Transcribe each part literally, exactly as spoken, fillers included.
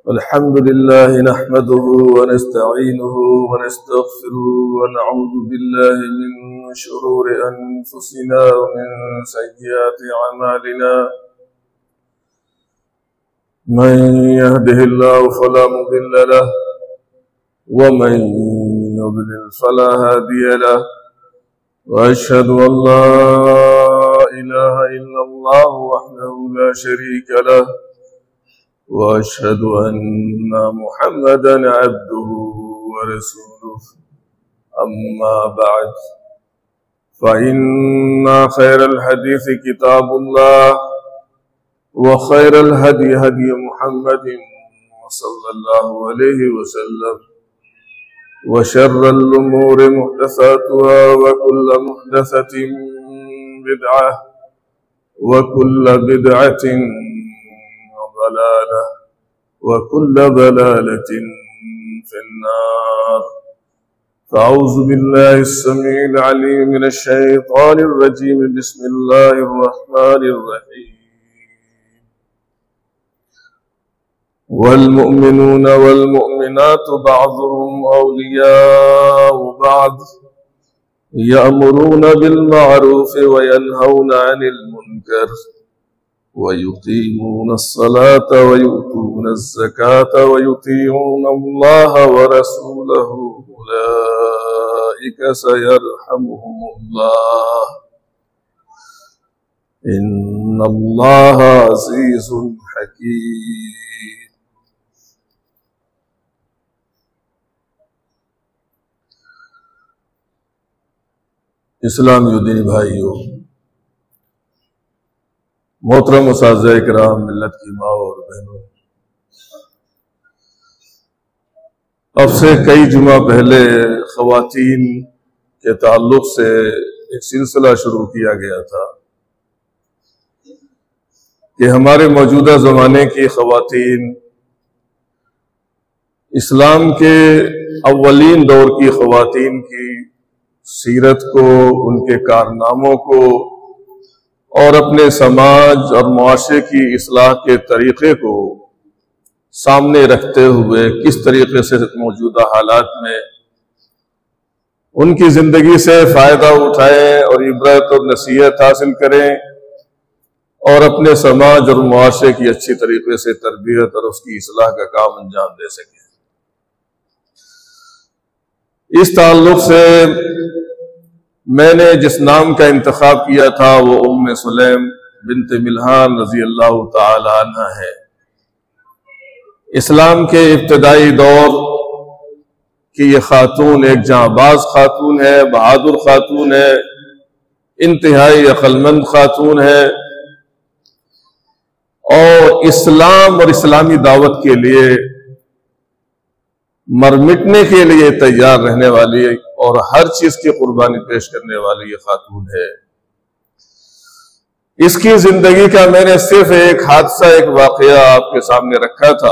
الحمد لله نحمده ونستعينه ونستغفره ونعوذ بالله من شرور أنفسنا ومن سيئات أعمالنا من يهده الله فلا مضل له ومن يضلل فلا هادي له وأشهد أن لا إله إلا الله وحده لا شريك له وأشهد أن محمدا عبده ورسوله أما بعد فإن خير الحديث كتاب الله وخير الهدي هدي محمد صلى الله عليه وسلم وشر الأمور محدثاتها وكل محدثة بدعة وكل بدعة ضلالة وكل ضلالة في النار. فأعوذ بالله السميع العليم من الشيطان الرجيم. بسم الله الرحمن الرحيم. والمؤمنون والمؤمنات بعضهم أولياء بعض يأمرون بالمعروف وينهون عن المنكر ويقيمون الصلاة ويؤتون الزكاة ويطيعون الله ورسوله أولئك سيرحمهم الله إن الله عزيز حكيم. اسلامی دین بھائیو، محترم اساتذہ کرام، ملت کی ماں اور بہنوں، اب سے کئی جمعہ پہلے خواتین کے تعلق سے ایک سلسلہ شروع کیا گیا تھا کہ ہمارے موجودہ زمانے کی خواتین اسلام کے اولین دور کی خواتین کی سیرت کو، ان کے کارناموں کو اور اپنے سماج اور معاشرے کی اصلاح کے طریقے کو سامنے رکھتے ہوئے کس طریقے سے موجودہ حالات میں ان کی زندگی سے فائدہ اٹھائیں اور عبرت اور نصیحت حاصل کریں اور اپنے سماج اور معاشرے کی اچھی طریقے سے تربیت اور اس کی اصلاح کا کام انجام دے سکیں۔ اس تعلق سے میں نے جس نام کا انتخاب کیا تھا وہ ام سلیم بنت ملحان رضی اللہ تعالی عنہ ہے۔ اسلام کے ابتدائی دور کی یہ خاتون ایک جاںباز خاتون ہے، بہادر خاتون ہے، انتہائی عقل مند خاتون ہے اور اسلام اور اسلامی دعوت کے لیے مر مٹنے کے لیے تیار رہنے والی اور ہر چیز کی قربانی پیش کرنے والی یہ خاتون ہے۔ اس کی زندگی کا میں نے صرف ایک حادثہ، ایک واقعہ آپ کے سامنے رکھا تھا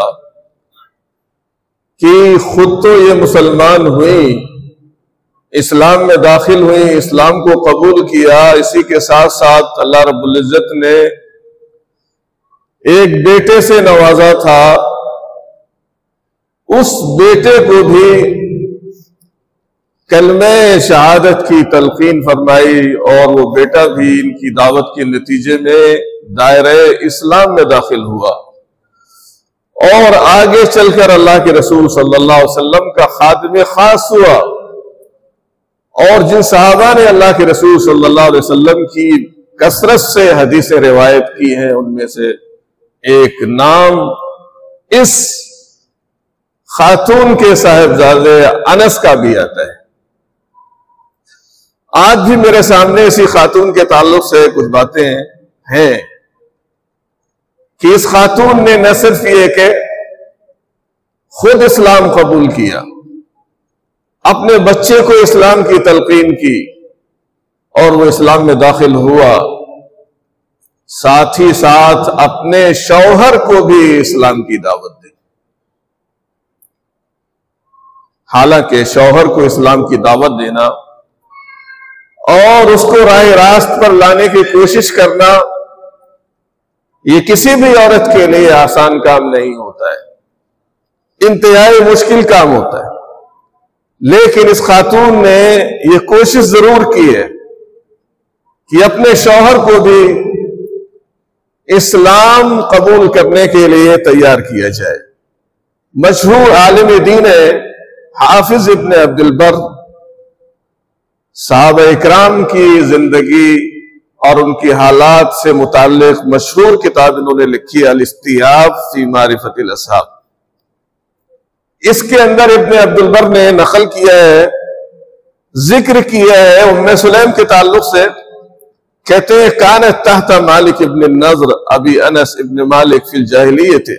کہ خود تو یہ مسلمان ہوئی، اسلام میں داخل ہوئی، اسلام کو قبول کیا، اسی کے ساتھ ساتھ اللہ رب العزت نے ایک بیٹے سے نوازا تھا، اس بیٹے کو بھی کلمہ شہادت کی تلقین فرمائی اور وہ بیٹا بھی ان کی دعوت کے نتیجے میں دائرہ اسلام میں داخل ہوا اور آگے چل کر اللہ کے رسول صلی اللہ علیہ وسلم کا خادم خاص ہوا۔ اور جن صحابہ نے اللہ کے رسول صلی اللہ علیہ وسلم کی کثرت سے حدیثیں روایت کی ہیں ان میں سے ایک نام اس خاتون کے صاحبزادے انس کا بھی آتا ہے۔ آج بھی میرے سامنے اسی خاتون کے تعلق سے کچھ باتیں ہیں کہ اس خاتون نے نہ صرف یہ کہ خود اسلام قبول کیا، اپنے بچے کو اسلام کی تلقین کی اور وہ اسلام میں داخل ہوا، ساتھ ہی ساتھ اپنے شوہر کو بھی اسلام کی دعوت دی۔ حالانکہ شوہر کو اسلام کی دعوت دینا اور اس کو راہ راست پر لانے کی کوشش کرنا یہ کسی بھی عورت کے لیے آسان کام نہیں ہوتا ہے، انتہائی مشکل کام ہوتا ہے، لیکن اس خاتون نے یہ کوشش ضرور کی ہے کہ اپنے شوہر کو بھی اسلام قبول کرنے کے لیے تیار کیا جائے۔ مشہور عالم دین ہے حافظ ابن عبد البر، صحابہ اکرام کی زندگی اور ان کی حالات سے متعلق مشہور کتاب انہوں نے لکھی ہے الاستیاب فی معرفت الاصحاب۔ اس کے اندر ابن عبد البر نے نقل کیا ہے، ذکر کیا ہے ام سلیم کے تعلق سے، کہتے ہیں کانت تحت مالک ابن النضر ابی انس ابن مالک فی الجاہلیت،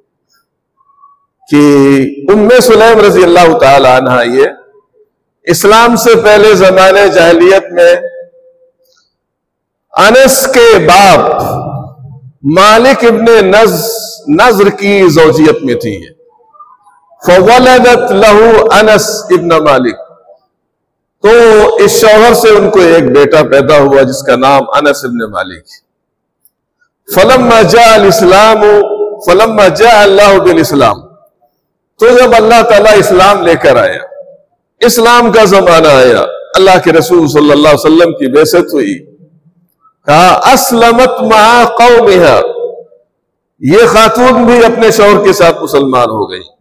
کہ ام سلیم رضی اللہ تعالی عنہ یہ اسلام سے پہلے زمانے جاہلیت میں انس کے باپ مالک ابن نضر کی زوجیت میں تھی، فولدت لہو انس ابن مالک، تو اس شوہر سے ان کو ایک بیٹا پیدا ہوا جس کا نام انس ابن مالک۔ فلما جاء الاسلام فلما جاء اللہ بالاسلام، تو جب اللہ تعالیٰ اسلام لے کر آیا، اسلام کا زمانہ آیا، اللہ کے رسول صلی اللہ علیہ وسلم کی بعثت ہوئی، کہا اسلمت مع قومہا، یہ خاتون بھی اپنے شوہر کے ساتھ مسلمان ہو گئی،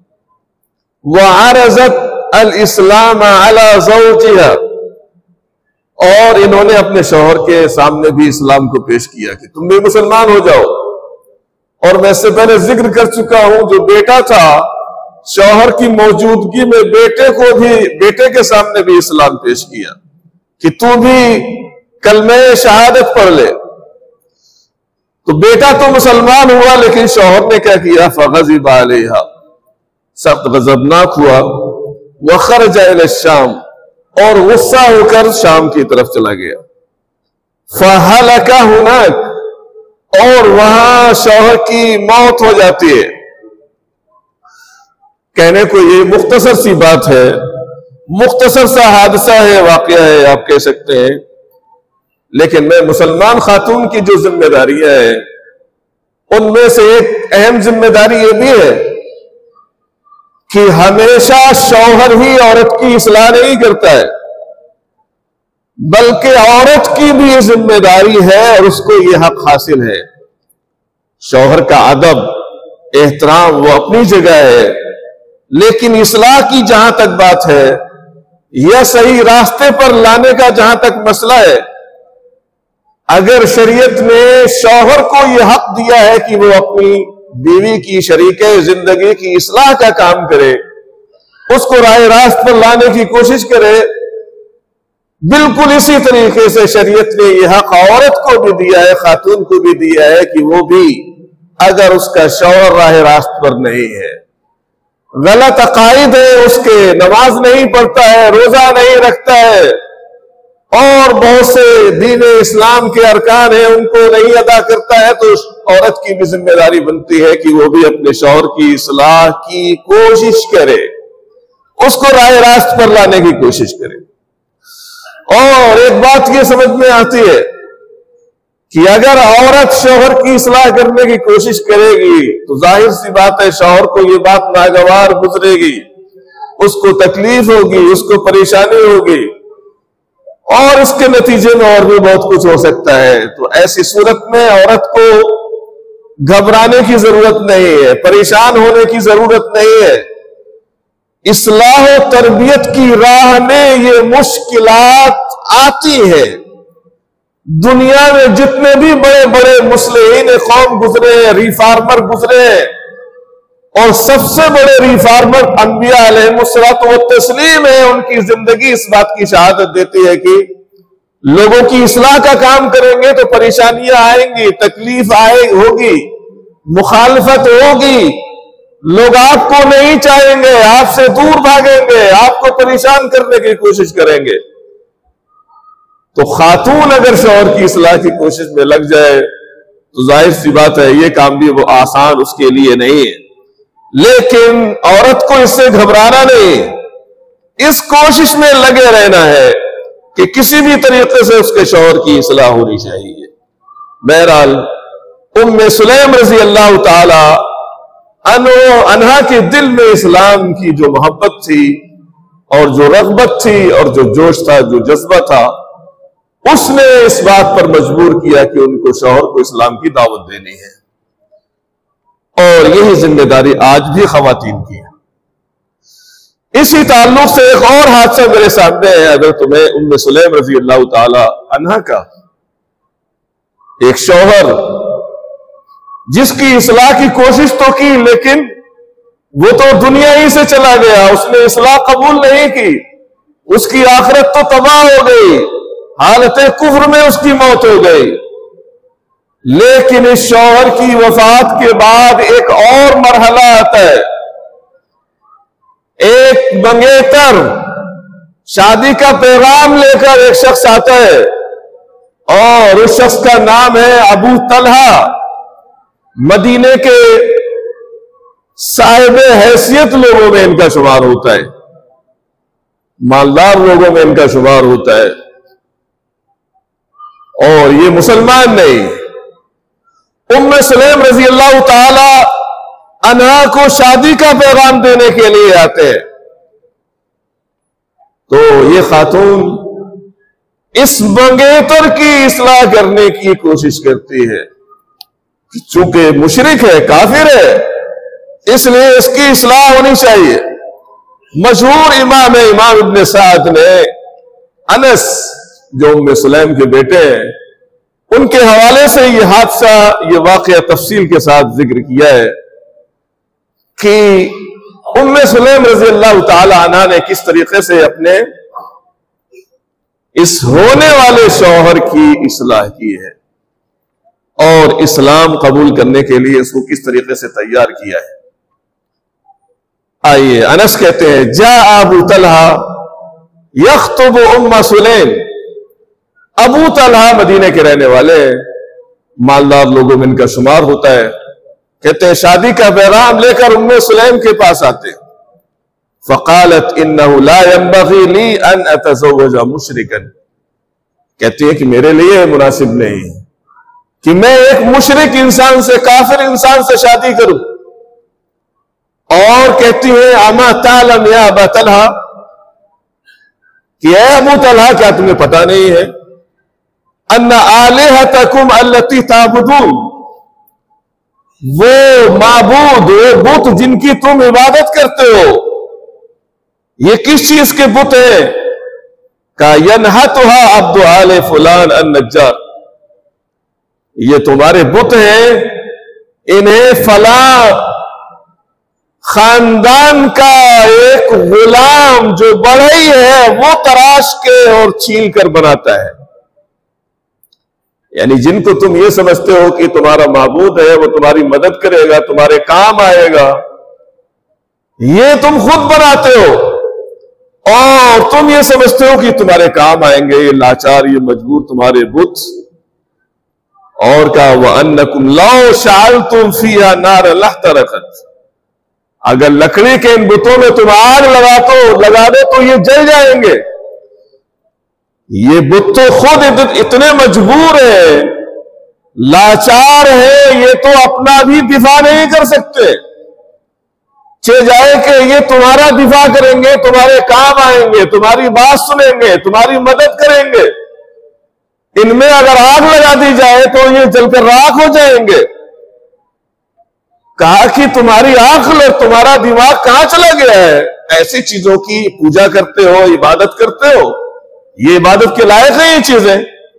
وعرضت الاسلام علی زوجہا، اور انہوں نے اپنے شوہر کے سامنے بھی اسلام کو پیش کیا کہ تم بھی مسلمان ہو جاؤ۔ اور میں اس سے پہلے ذکر کر چکا ہوں، جو بیٹا تھا شوہر کی موجودگی میں بیٹے کو بھی بیٹے کے سامنے بھی اسلام پیش کیا کہ تو بھی کلمہ شہادت پڑھ لے۔ تو بیٹا تو مسلمان ہوا، لیکن شوہر نے کیا کیا؟ فغضب علیہا، سخت غضبناک ہوا، وخرج الی الشام، اور غصہ ہو کر شام کی طرف چلا گیا۔ فہلک ہناک، اور وہاں شوہر کی موت ہو جاتی ہے۔ کہنے کو یہ مختصر سی بات ہے، مختصر سا حادثہ ہے، واقعہ ہے آپ کہہ سکتے ہیں، لیکن میں مسلمان خاتون کی جو ذمہ داریاں ہیں ان میں سے ایک اہم ذمہ داری یہ بھی ہے کہ ہمیشہ شوہر ہی عورت کی اصلاح نہیں کرتا ہے، بلکہ عورت کی بھی یہ ذمہ داری ہے اور اس کو یہ حق حاصل ہے۔ شوہر کا ادب احترام وہ اپنی جگہ ہے، لیکن اصلاح کی جہاں تک بات ہے یا صحیح راستے پر لانے کا جہاں تک مسئلہ ہے، اگر شریعت نے شوہر کو یہ حق دیا ہے کہ وہ اپنی بیوی کی شریک زندگی کی اصلاح کا کام کرے، اس کو راہ راست پر لانے کی کوشش کرے، بالکل اسی طریقے سے شریعت نے یہ حق عورت کو بھی دیا ہے، خاتون کو بھی دیا ہے کہ وہ بھی اگر اس کا شوہر راہ راست پر نہیں ہے، غلط عقائد ہے اس کے، نماز نہیں پڑھتا ہے، روزہ نہیں رکھتا ہے، اور بہت سے دین اسلام کے ارکان ہیں ان کو نہیں ادا کرتا ہے، تو عورت کی بھی ذمہ داری بنتی ہے کہ وہ بھی اپنے شوہر کی اصلاح کی کوشش کرے، اس کو راہ راست پر لانے کی کوشش کرے۔ اور ایک بات یہ سمجھ میں آتی ہے کہ اگر عورت شوہر کی اصلاح کرنے کی کوشش کرے گی تو ظاہر سی بات ہے شوہر کو یہ بات ناگوار گزرے گی، اس کو تکلیف ہوگی، اس کو پریشانی ہوگی، اور اس کے نتیجے میں اور بھی بہت کچھ ہو سکتا ہے۔ تو ایسی صورت میں عورت کو گھبرانے کی ضرورت نہیں ہے، پریشان ہونے کی ضرورت نہیں ہے۔ اصلاح و تربیت کی راہ میں یہ مشکلات آتی ہیں۔ دنیا میں جتنے بھی بڑے بڑے مصلحین قوم گزرے ہیں، ریفارمر گزرے ہیں، اور سب سے بڑے ریفارمر انبیاء علیہ الصلوۃ والتسلیم ہیں، ان کی زندگی اس بات کی شہادت دیتی ہے کہ لوگوں کی اصلاح کا کام کریں گے تو پریشانیاں آئیں گی، تکلیف آئے ہوگی، مخالفت ہوگی، لوگ آپ کو نہیں چاہیں گے، آپ سے دور بھاگیں گے، آپ کو پریشان کرنے کی کوشش کریں گے۔ تو خاتون اگر شوہر کی اصلاح کی کوشش میں لگ جائے تو ظاہر سی بات ہے یہ کام بھی وہ آسان اس کے لیے نہیں ہے، لیکن عورت کو اس سے گھبرانا نہیں، اس کوشش میں لگے رہنا ہے کہ کسی بھی طریقے سے اس کے شوہر کی اصلاح ہونی چاہیے۔ بہرحال ام سلیم رضی اللہ تعالی انہا کے دل میں اسلام کی جو محبت تھی اور جو رغبت تھی اور جو جوش تھا، جو جذبہ تھا، اس نے اس بات پر مجبور کیا کہ ان کو شوہر کو اسلام کی دعوت دینی ہے۔ اور یہی ذمہ داری آج بھی خواتین کی ہے۔ اسی تعلق سے ایک اور حادثہ میرے سامنے ہے، اگر تمہیں ام سلیم رضی اللہ تعالی عنہا کا ایک شوہر جس کی اصلاح کی کوشش تو کی، لیکن وہ تو دنیا ہی سے چلا گیا، اس نے اصلاح قبول نہیں کی، اس کی آخرت تو تباہ ہو گئی، حالت کفر میں اس کی موت ہو گئی۔ لیکن اس شوہر کی وفات کے بعد ایک اور مرحلہ آتا ہے، ایک منگیتر شادی کا پیغام لے کر ایک شخص آتا ہے، اور اس شخص کا نام ہے ابو طلحہ، مدینے کے صاحب حیثیت لوگوں میں ان کا شمار ہوتا ہے، مالدار لوگوں میں ان کا شمار ہوتا ہے، اور یہ مسلمان نہیں۔ ام سلیم رضی اللہ تعالی عنہا کو شادی کا پیغام دینے کے لیے آتے ہیں، تو یہ خاتون اس منگیتر کی اصلاح کرنے کی کوشش کرتی ہے، چونکہ مشرک ہے، کافر ہے، اس لیے اس کی اصلاح ہونی چاہیے۔ مشہور امام ہے امام ابن سعد نے انس جو ام سلیم کے بیٹے ہیں، ان کے حوالے سے یہ حادثہ، یہ واقعہ تفصیل کے ساتھ ذکر کیا ہے کہ ام سلیم رضی اللہ تعالی عنہ نے کس طریقے سے اپنے اس ہونے والے شوہر کی اصلاح کی ہے اور اسلام قبول کرنے کے لیے اس کو کس طریقے سے تیار کیا ہے۔ آئیے، انس کہتے ہیں جاء ابو طلحہ یخطب ام سلیم، ابو طلحہ مدینے کے رہنے والے مالدار لوگوں میں ان کا شمار ہوتا ہے، کہتے ہیں شادی کا پیغام لے کر ام سلیم کے پاس آتے، فقالت انه لا ينبغي لي ان اتزوج مشركا، کہتی ہے کہ میرے لیے مناسب نہیں کہ میں ایک مشرک انسان سے، کافر انسان سے شادی کروں۔ اور کہتی ہے اما تعلم یا ابا طلحہ، کہ اے ابو طلحہ کیا تمہیں پتا نہیں ہے ان آلہتکم التی تعبدون، وہ معبود، وہ بت جن کی تم عبادت کرتے ہو، یہ کس چیز کے بت ہیں؟ کا ینحتها عبد آل فلان النجار، یہ تمہارے بت ہیں، انہیں فلاں خاندان کا ایک غلام جو بڑھئی ہے وہ تراش کے اور چھیل کر بناتا ہے۔ یعنی جن کو تم یہ سمجھتے ہو کہ تمہارا معبود ہے، وہ تمہاری مدد کرے گا، تمہارے کام آئے گا، یہ تم خود بناتے ہو، اور تم یہ سمجھتے ہو کہ تمہارے کام آئیں گے، یہ لاچار، یہ مجبور تمہارے بت۔ اور کہا وَأَنَّكُمْ لَوْ شَعَلْتُمْ فِيهَا نَارًا لَاحْتَرَقَتْ، اگر لکڑی کے ان بتوں میں تم آگ لگا تو لگا دے تو یہ جل جائیں گے۔ یہ بت تو خود اتنے مجبور ہیں، لاچار ہیں، یہ تو اپنا بھی دفاع نہیں کر سکتے، چہ جائے کہ یہ تمہارا دفاع کریں گے، تمہارے کام آئیں گے، تمہاری بات سنیں گے، تمہاری مدد کریں گے، ان میں اگر آگ لگا دی جائے تو یہ جل کر راکھ ہو جائیں گے۔ کہا کہ تمہاری عقل اور تمہارا دماغ کہاں چلا گیا ہے؟ ایسی چیزوں کی پوجا کرتے ہو، عبادت کرتے ہو، یہ عبادت کے لائق ہے یہ چیزیں؟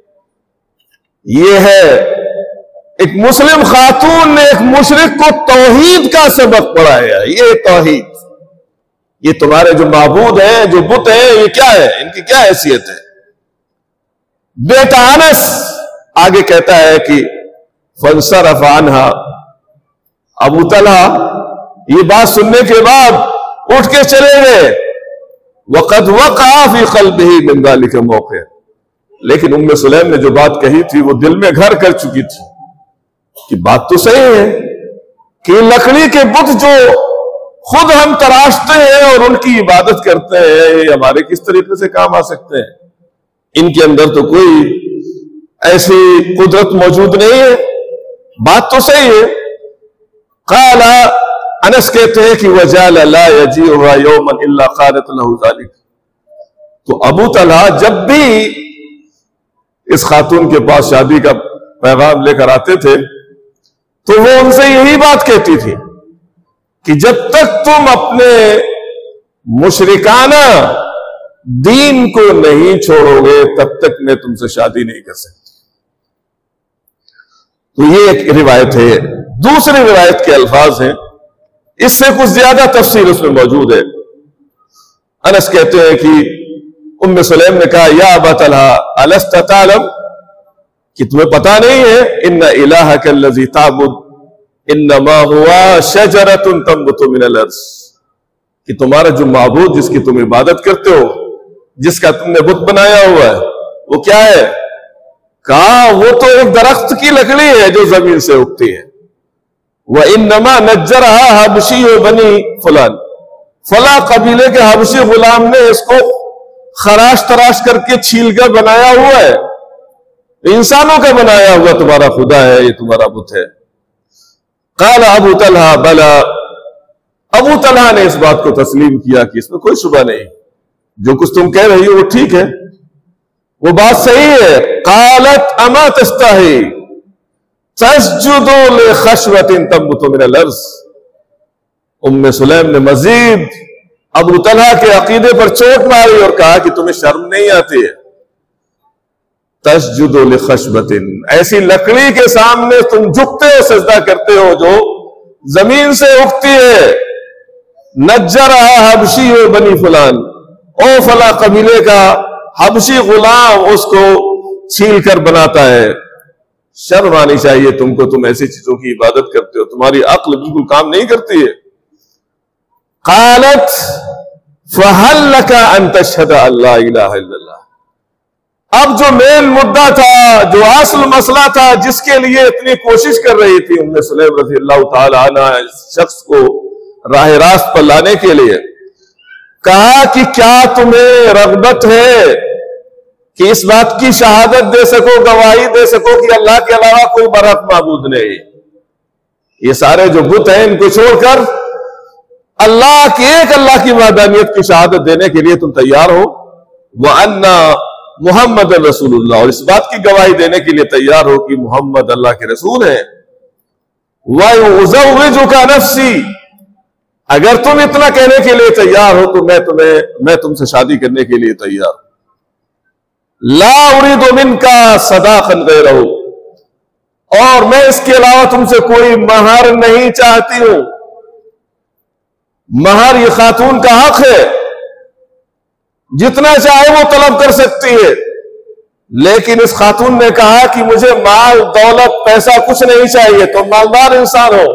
یہ ہے ایک مسلم خاتون نے ایک مشرک کو توحید کا سبق پڑھایا۔ یہ توحید، یہ تمہارے جو معبود ہیں، جو بت ہیں، یہ کیا ہے، ان کی کیا حیثیت ہے؟ بیٹا انس آگے کہتا ہے کہ فانصرف عنہا، ابو طلحہ یہ بات سننے کے بعد اٹھ کے چلے گئے، وقد وقع فی قلبہ من ذلک موقع، لیکن ام سلیم نے جو بات کہی تھی وہ دل میں گھر کر چکی تھی کہ بات تو صحیح ہے کہ لکڑی کے بت جو خود ہم تراشتے ہیں اور ان کی عبادت کرتے ہیں، یہ ہمارے کس طریقے سے کام آ سکتے ہیں؟ ان کے اندر تو کوئی ایسی قدرت موجود نہیں ہے، بات تو صحیح ہے۔ قال انس کہتے ہیں کہ وجعل لا یجیئها یوما الا قالت له ذلك. تو ابو طلحہ جب بھی اس خاتون کے پاس شادی کا پیغام لے کر آتے تھے تو وہ ان سے یہی بات کہتی تھی کہ جب تک تم اپنے مشرکانہ دین کو نہیں چھوڑو گے تب تک میں تم سے شادی نہیں کر سکتی. تو یہ ایک روایت ہے. دوسری روایت کے الفاظ ہیں، اس سے کچھ زیادہ تفصیل اس میں موجود ہے. انس کہتے ہیں کہ ام سلیم نے کہا یا ابا طلحہ الست تعلم، کہ تمہیں پتا نہیں ہے ان الہک الذی تعبد انما ہوا شجرۃ تنبت من الارض، کہ تمہارا جو معبود جس کی تم عبادت کرتے ہو، جس کا تم نے بت بنایا ہوا ہے، وہ کیا ہے؟ کہا وہ تو ایک درخت کی لکڑی ہے جو زمین سے اگتی ہے. وَإِنَّمَا نَجَّرَهَا حَبْشِيُّ بَنِي فلان، فلاں قبیلے کے حبشی غلام نے اس کو خراش تراش کر کے چھیل کر بنایا ہوا ہے، انسانوں کا بنایا ہوا تمہارا خدا ہے، یہ تمہارا بت ہے. قال ابو طلحہ بلا، ابو طلحہ نے اس بات کو تسلیم کیا کہ اس میں کوئی شبہ نہیں، جو کچھ تم کہہ رہی ہو وہ ٹھیک ہے، وہ بات صحیح ہے. قالت اما تستحی تسجد لخشوۃ تنبت من الارض. ام سلیم نے مزید ابو طلحہ کے عقیدے پر چوٹ ماری اور کہا کہ تمہیں شرم نہیں آتی ہے؟ تسجد لخشبۃ، ایسی لکڑی کے سامنے تم جھکتے ہو، سجدہ کرتے ہو جو زمین سے اگتی ہے. نجرها حبشی بنی فلان، او فلاں قبیلے کا حبشی غلام اس کو چھیل کر بناتا ہے. شرم آنی چاہیے تم کو، تم ایسی چیزوں کی عبادت کرتے ہو، تمہاری عقل بالکل کام نہیں کرتی ہے. قالت فهل لك ان تشهد ان لا الہ الا اللہ. اب جو مین مدعا تھا، جو اصل مسئلہ تھا، جس کے لیے اتنی کوشش کر رہی تھی ام سلیم رضی اللہ تعالی عنہ اس شخص کو راہ راست پر لانے کے لیے، کہا کہ کیا تمہیں رغبت ہے کہ اس بات کی شہادت دے سکو، گواہی دے سکو کہ اللہ کے علاوہ کوئی برحق معبود نہیں، یہ سارے جو بت ہیں ان کو چھوڑ کر اللہ کی ایک اللہ کی وحدانیت کی شہادت دینے کے لیے تم تیار ہو؟ وَأَنَّا محمد رسول اللہ، اور اس بات کی گواہی دینے کے لیے تیار ہو کہ محمد اللہ کے رسول ہیں. وَيُزَوِّجُكَ نَفْسِي، اگر تم اتنا کہنے کے لیے تیار ہو تو میں تمہیں میں تم سے شادی کرنے کے لیے تیار. لا اريد منك صداقا غيره، اور میں اس کے علاوہ تم سے کوئی مہر نہیں چاہتی ہوں. مہر یہ خاتون کا حق ہے، جتنا چاہے وہ طلب کر سکتی ہے، لیکن اس خاتون نے کہا کہ مجھے مال دولت پیسہ کچھ نہیں چاہیے، تم مالدار انسان ہو،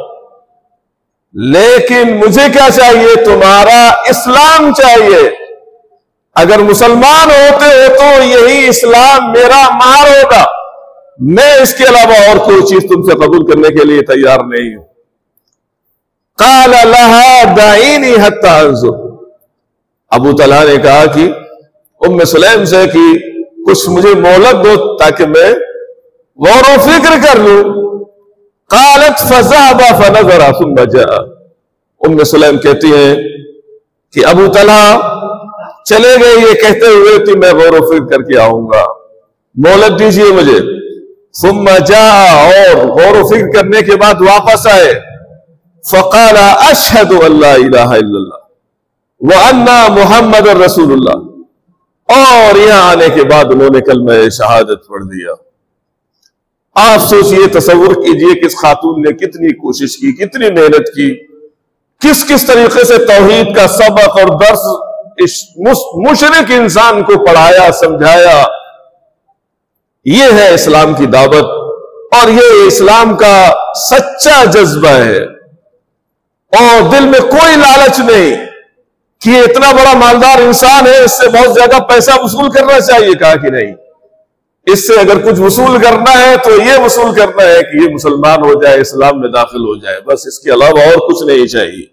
لیکن مجھے کیا چاہیے؟ تمہارا اسلام چاہیے. اگر مسلمان ہوتے ہو تو یہی اسلام میرا مہر ہوگا، میں اس کے علاوہ اور کوئی چیز تم سے قبول کرنے کے لیے تیار نہیں ہوں. قال لها دعینی حتی انظر، ابو طلحہ نے کہا کہ ام سلیم سے کہ کچھ مجھے مہلت دو تاکہ میں غور و فکر کر لوں. قالت فذهب فنظر ثم جاء، ام سلیم کہتی ہیں کہ ابو طلحہ چلے گئے یہ کہتے ہوئے کہ میں غور و فکر کر کے آؤں گا، مہلت دیجیے مجھے. ثم جاء، اور غور و فکر کرنے کے بعد واپس آئے. فقال اشهد ان لا الہ الا اللہ وان محمد رسول اللہ، اور یہاں آنے کے بعد انہوں نے کلمہ شہادت پڑھ دیا. آپ سوچئے، تصور کیجئے کہ اس خاتون نے کتنی کوشش کی، کتنی محنت کی، کس کس طریقے سے توحید کا سبق اور درس اس مشرک انسان کو پڑھایا، سمجھایا. یہ ہے اسلام کی دعوت، اور یہ اسلام کا سچا جذبہ ہے، اور دل میں کوئی لالچ نہیں کہ یہ اتنا بڑا مالدار انسان ہے، اس سے بہت زیادہ پیسہ وصول کرنا چاہیے. کہا کہ نہیں، اس سے اگر کچھ وصول کرنا ہے تو یہ وصول کرنا ہے کہ یہ مسلمان ہو جائے، اسلام میں داخل ہو جائے، بس اس کے علاوہ اور کچھ نہیں چاہیے.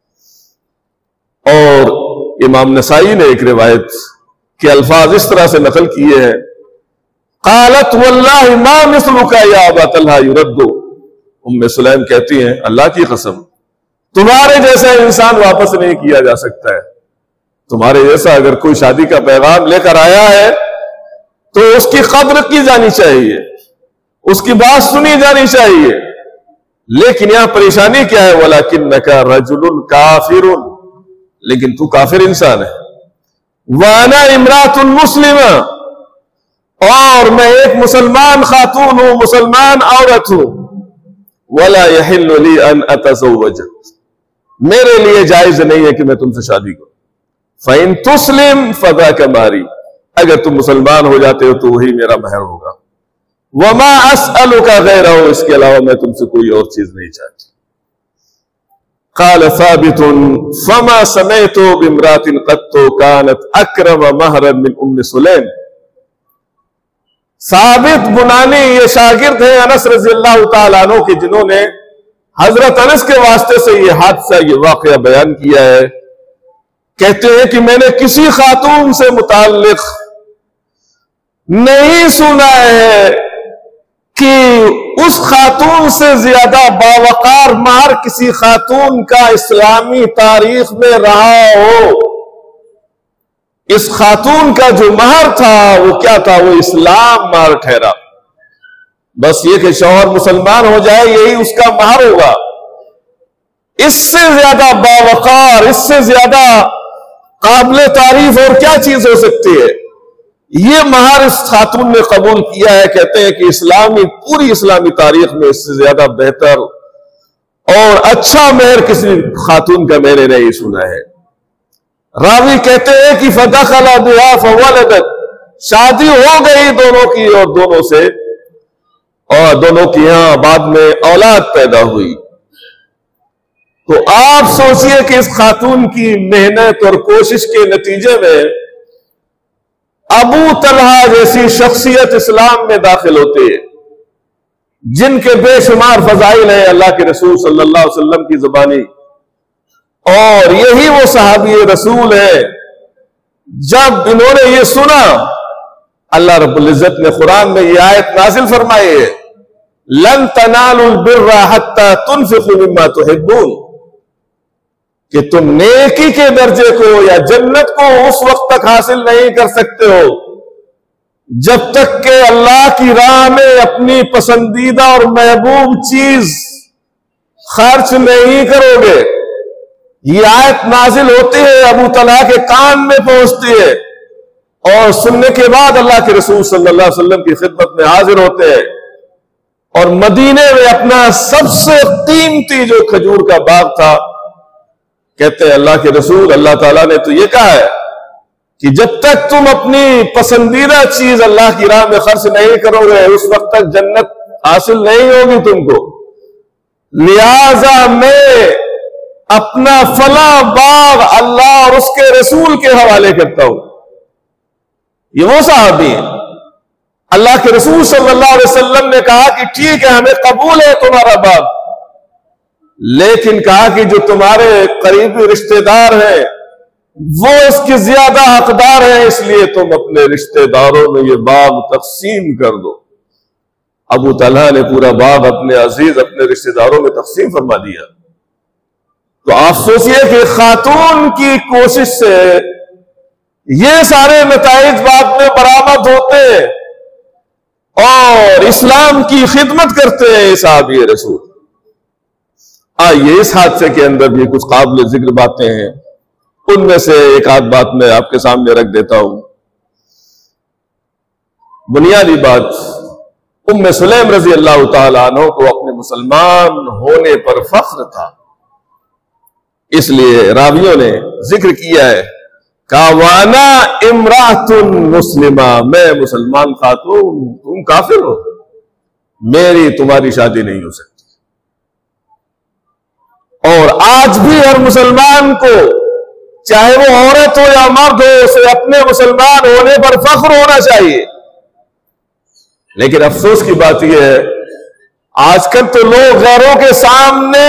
اور امام نسائی نے ایک روایت کے الفاظ اس طرح سے نقل کیے ہیں. قالت واللہ ما مثلک یا ابا طلحہ یرد، ام سلیم کہتی ہیں اللہ کی قسم تمہارے جیسا انسان واپس نہیں کیا جا سکتا ہے. تمہارے جیسا اگر کوئی شادی کا پیغام لے کر آیا ہے تو اس کی قدر کی جانی چاہیے, اس کی بات سنی جانی چاہیے. لیکن یہاں پریشانی کیا ہے؟ وَلَكِنَّكَ رَجُلٌ كَافِرٌ, لیکن تو کافر انسان ہے. وَأَنَا امْرَأَةٌ مُسْلِمَةٌ, اور میں ایک مسلمان خاتون ہوں, مسلمان عورت ہوں. وَلَا يَحِلُّ لِي أَنْ أَتَزَوَّجَ, میرے لیے جائز نہیں ہے کہ میں تم سے شادی کروں. فَإِن تُسْلِمْ فَذَاكَ مَهْرِي, اگر تم مسلمان ہو جاتے ہو تو وہی میرا مہر ہوگا. وَمَا أَسْأَلُكَ غَيْرَهُ, اس کے علاوہ میں تم سے کوئی اور چیز نہیں چاہتی. قال ثابت فما سمعت بامرأة قط كانت أكرم مهرا من أم سليم. ثابت بنانی یہ شاگرد ہیں انس رضی اللہ تعالیٰ عنہ کے, جنہوں نے حضرت انس کے واسطے سے یہ حادثہ, یہ واقعہ بیان کیا ہے. کہتے ہیں کہ میں نے کسی خاتون سے متعلق نہیں سنا ہے کہ اس خاتون سے زیادہ باوقار مہر کسی خاتون کا اسلامی تاریخ میں رہا ہو. اس خاتون کا جو مہر تھا وہ کیا تھا؟ وہ اسلام مہر ٹھہرا. بس یہ کہ شوہر مسلمان ہو جائے یہی اس کا مہر ہوگا. اس سے زیادہ باوقار, اس سے زیادہ قابل تعریف اور کیا چیز ہو سکتی ہے؟ یہ مہر اس خاتون نے قبول کیا ہے. کہتے ہیں کہ اسلامی پوری اسلامی تاریخ میں اس سے زیادہ بہتر اور اچھا مہر کسی خاتون کا میں نے نہیں سنا ہے. راوی کہتے ہیں کہ فدخل بها فولدت, شادی ہو گئی دونوں کی اور دونوں سے اور دونوں کی یہاں بعد میں اولاد پیدا ہوئی. تو آپ سوچئے کہ اس خاتون کی محنت اور کوشش کے نتیجے میں ابو طلحہ جیسی شخصیت اسلام میں داخل ہوتے ہیں, جن کے بے شمار فضائل ہیں اللہ کے رسول صلی اللہ علیہ وسلم کی زبانی. اور یہی وہ صحابی رسول ہے. جب انہوں نے یہ سنا, اللہ رب العزت نے قرآن میں یہ آیت نازل فرمائی ہے, لن تنالوا البر حتى تنفقوا مما تحبون, کہ تم نیکی کے درجے کو یا جنت کو اس وقت تک حاصل نہیں کر سکتے ہو جب تک کہ اللہ کی راہ میں اپنی پسندیدہ اور محبوب چیز خرچ نہیں کرو گے. یہ آیت نازل ہوتی ہے, ابو طلحہ کے کان میں پہنچتی ہے, اور سننے کے بعد اللہ کے رسول صلی اللہ علیہ وسلم کی خدمت میں حاضر ہوتے ہیں, اور مدینے میں اپنا سب سے قیمتی جو کھجور کا باغ تھا, کہتے ہیں اللہ کے رسول اللہ تعالیٰ نے تو یہ کہا ہے کہ جب تک تم اپنی پسندیدہ چیز اللہ کی راہ میں خرچ نہیں کرو گے اس وقت تک جنت حاصل نہیں ہوگی تم کو. لہذا میں اپنا فلاں باغ اللہ اور اس کے رسول کے حوالے کرتا ہوں. یہ وہ صحابی ہیں. اللہ کے رسول صلی اللہ علیہ وسلم نے کہا کہ ٹھیک ہے ہمیں قبول ہے تمہارا باغ, لیکن کہا کہ جو تمہارے قریبی رشتہ دار ہیں وہ اس کے زیادہ حقدار ہیں, اس لیے تم اپنے رشتہ داروں میں یہ باغ تقسیم کر دو. ابو طلحہ نے پورا باغ اپنے عزیز اپنے رشتہ داروں میں تقسیم فرما دیا. تو آپ سوچئے کہ خاتون کی کوشش سے یہ سارے نتائج بعد میں برآمد ہوتے ہیں اور اسلام کی خدمت کرتے ہیں صحابی رسول. آئیے اس حادثے کے اندر بھی کچھ قابل ذکر باتیں ہیں, ان میں سے ایک آدھ بات میں آپ کے سامنے رکھ دیتا ہوں. بنیادی بات, ام سلیم رضی اللہ تعالیٰ عنہ کو اپنے مسلمان ہونے پر فخر تھا, اس لیے راویوں نے ذکر کیا ہے کاوانا امرأۃ مسلمہ, میں مسلمان خاتون, تم کافر ہو, میری تمہاری شادی نہیں ہو سکتی. اور آج بھی ہر مسلمان کو چاہے وہ عورت ہو یا مرد ہو اسے اپنے مسلمان ہونے پر فخر ہونا چاہیے. لیکن افسوس کی بات یہ ہے آج کل تو لوگ غیروں کے سامنے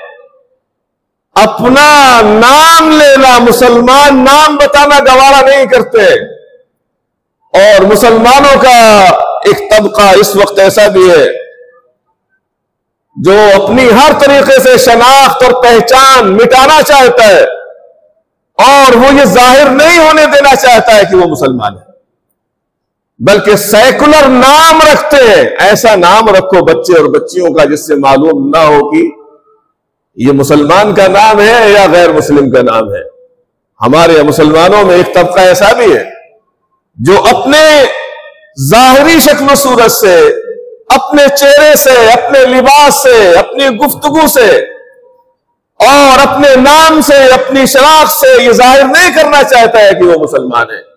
اپنا نام لینا, مسلمان نام بتانا گوارا نہیں کرتے. اور مسلمانوں کا ایک طبقہ اس وقت ایسا بھی ہے جو اپنی ہر طریقے سے شناخت اور پہچان مٹانا چاہتا ہے اور وہ یہ ظاہر نہیں ہونے دینا چاہتا ہے کہ وہ مسلمان ہے، بلکہ سیکولر نام رکھتے ہیں. ایسا نام رکھو بچے اور بچیوں کا جس سے معلوم نہ ہو کہ یہ مسلمان کا نام ہے یا غیر مسلم کا نام ہے. ہمارے مسلمانوں میں ایک طبقہ ایسا بھی ہے جو اپنے ظاہری شکل و صورت سے، اپنے چہرے سے، اپنے لباس سے، اپنی گفتگو سے اور اپنے نام سے، اپنی شناخت سے یہ ظاہر نہیں کرنا چاہتا ہے کہ وہ مسلمان ہے.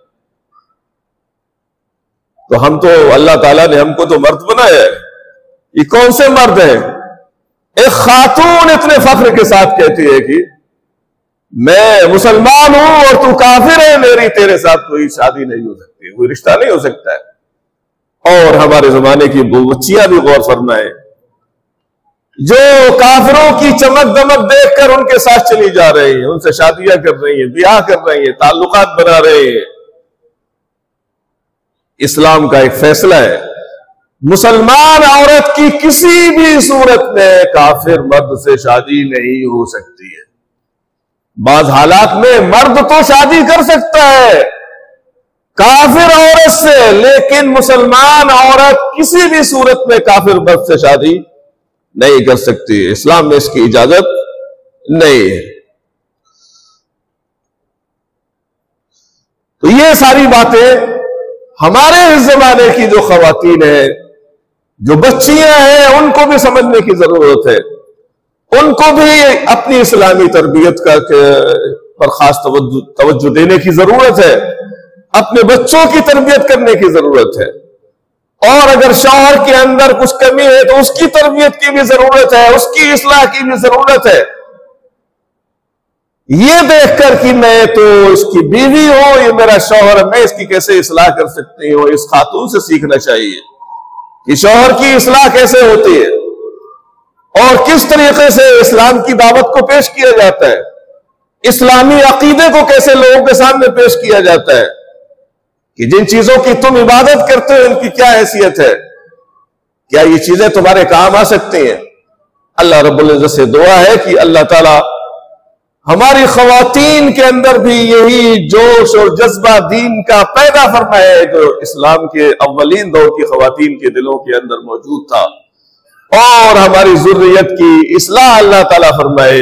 تو ہم تو اللہ تعالیٰ نے ہم کو تو مرد بنایا ہے. یہ کون سے مرد ہیں؟ ایک خاتون اتنے فخر کے ساتھ کہتی ہے کہ میں مسلمان ہوں اور تو کافر ہے، میری تیرے ساتھ کوئی شادی نہیں ہو سکتی، کوئی رشتہ نہیں ہو سکتا ہے. اور ہمارے زمانے کی بچیاں بھی غور فرمائیں جو کافروں کی چمک دمک دیکھ کر ان کے ساتھ چلی جا رہی ہیں، ان سے شادیاں کر رہی ہیں، بیاہ کر رہی ہیں، تعلقات بنا رہے ہیں. اسلام کا ایک فیصلہ ہے، مسلمان عورت کی کسی بھی صورت میں کافر مرد سے شادی نہیں ہو سکتی ہے. بعض حالات میں مرد تو شادی کر سکتا ہے کافر عورت سے، لیکن مسلمان عورت کسی بھی صورت میں کافر مرد سے شادی نہیں کر سکتی. اسلام میں اس کی اجازت نہیں ہے. تو یہ ساری باتیں ہمارے اس زمانے کی جو خواتین ہیں، جو بچیاں ہیں، ان کو بھی سمجھنے کی ضرورت ہے. ان کو بھی اپنی اسلامی تربیت کا پر خاص توجہ دینے کی ضرورت ہے، اپنے بچوں کی تربیت کرنے کی ضرورت ہے. اور اگر شوہر کے اندر کچھ کمی ہے تو اس کی تربیت کی بھی ضرورت ہے، اس کی اصلاح کی بھی ضرورت ہے. یہ دیکھ کر کہ میں تو اس کی بیوی ہوں، یہ میرا شوہر، میں اس کی کیسے اصلاح کر سکتی ہوں، اس خاتون سے سیکھنا چاہیے کہ شوہر کی اصلاح کیسے ہوتی ہے اور کس طریقے سے اسلام کی دعوت کو پیش کیا جاتا ہے، اسلامی عقیدے کو کیسے لوگوں کے سامنے پیش کیا جاتا ہے، کہ جن چیزوں کی تم عبادت کرتے ہو ان کی کیا حیثیت ہے، کیا یہ چیزیں تمہارے کام آ سکتی ہیں. اللہ رب العزت سے دعا ہے کہ اللہ تعالی ہماری خواتین کے اندر بھی یہی جوش اور جذبہ دین کا پیدا فرمائے جو اسلام کے اولین دور کی خواتین کے دلوں کے اندر موجود تھا، اور ہماری ذریت کی اصلاح اللہ تعالیٰ فرمائے.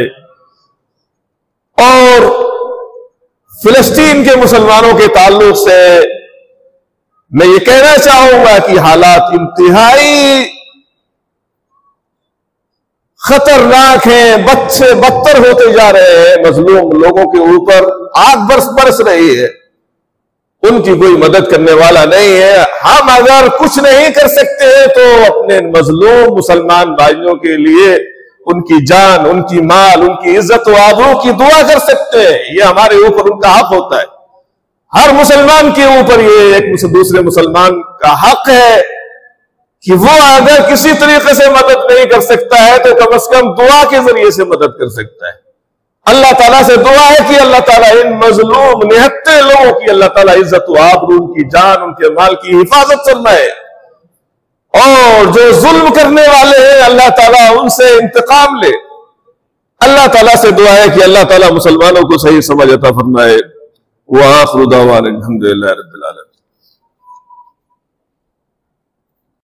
اور فلسطین کے مسلمانوں کے تعلق سے میں یہ کہنا چاہوں گا کہ حالات انتہائی خطرناک ہیں، بد سے بدتر ہوتے جا رہے ہیں، مظلوم لوگوں کے اوپر آگ برس برس رہی ہے، ان کی کوئی مدد کرنے والا نہیں ہے. ہم اگر کچھ نہیں کر سکتے ہیں تو اپنے مظلوم مسلمان بھائیوں کے لیے ان کی جان، ان کی مال، ان کی عزت و آبرو کی دعا کر سکتے ہیں. یہ ہمارے اوپر ان کا حق ہوتا ہے. ہر مسلمان کے اوپر یہ ایک دوسرے مسلمان کا حق ہے کہ وہ اگر کسی طریقے سے مدد نہیں کر سکتا ہے تو کم از کم دعا کے ذریعے سے مدد کر سکتا ہے. اللہ تعالیٰ سے دعا ہے کہ اللہ تعالیٰ ان مظلوم نہتے لوگوں کی اللہ تعالیٰ عزت و آبرو، ان کی جان، ان کے مال کی حفاظت فرمائے، اور جو ظلم کرنے والے ہیں اللہ تعالیٰ ان سے انتقام لے. اللہ تعالیٰ سے دعا ہے کہ اللہ تعالیٰ مسلمانوں کو صحیح سمجھ عطا فرمائے. وآخر دعوانا الحمدللہ رب العالمین.